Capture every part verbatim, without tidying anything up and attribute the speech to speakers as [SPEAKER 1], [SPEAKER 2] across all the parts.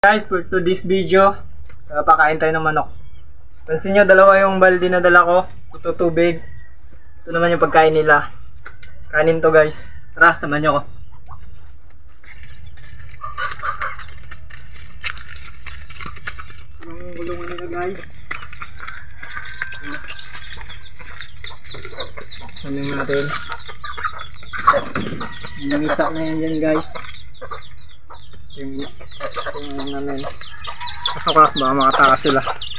[SPEAKER 1] Guys, for today's video, pakain tayo ng manok. Pansin nyo, dalawa yung baldi na dala ko. Ito tubig. Ito naman yung pagkain nila. Kanin to guys. Tara, samahan nyo ko. Yung gulungan nila guys. Sanin natin. Nangisak na yan dyan guys. Yung yung namin. Pasok ka, baka makatakas sila.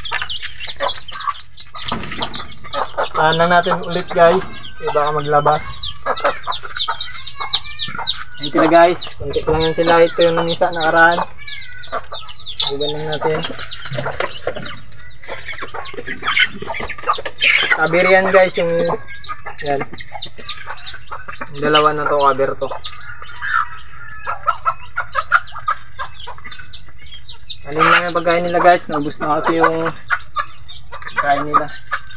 [SPEAKER 1] Tahanan natin ulit guys. Kaya baka maglabas. Ayan sila guys. Kunti lang yan sila. Ito yung nanisa nakaraan. Hugan lang natin. Kabir yan guys. Yung yan. Yung dalawa na to kabir to. Kanin lang yung pagkain nila guys. Naubos na kasi yung pagkain nila.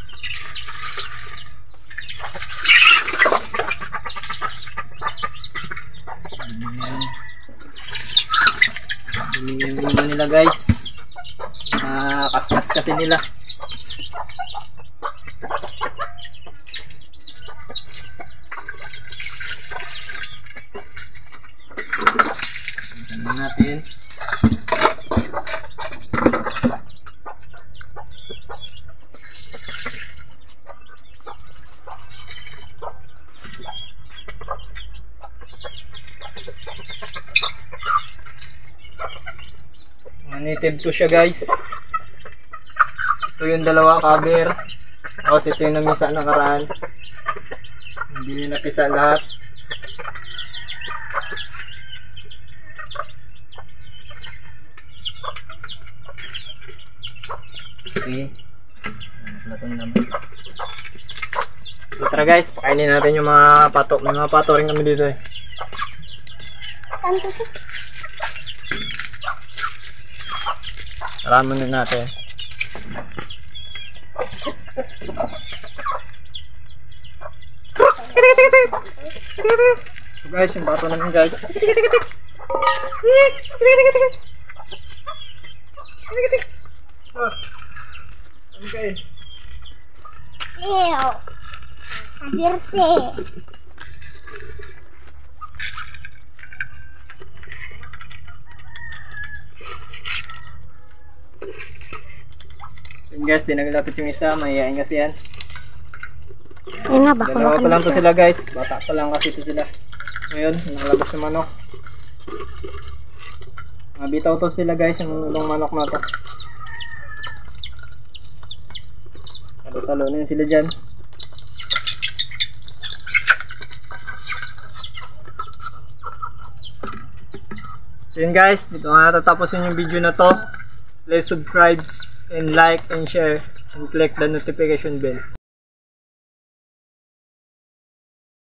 [SPEAKER 1] Dumi yung lima nila guys. Nakakaskas kasi nila. Tignan natin. Native to siya guys. Ito yung dalawa cover. Tapos ito yung namisa nakaraan. Hindi nyo napisa lahat. Okay. Natin naman. So, tara guys, pakainin natin yung mga pato. May mga pato rin kami dito eh. Ramen na natin. So guys, yung bato namin guys. Okay.
[SPEAKER 2] Ew. Aderte.
[SPEAKER 1] Yun guys, di naglapit yung isa, mahihain kasi yan.
[SPEAKER 2] Ayun na, baka
[SPEAKER 1] dalawa pa lang to sila guys, bata pa lang kasi to sila. Ngayon, nakalabas yung manok. Mabitaw to sila guys, yung ulong manok na to. Salo-salo na sila dyan. So yun guys, dito nga natatapusin yung video na to. Please subscribe and like and share and click the notification bell.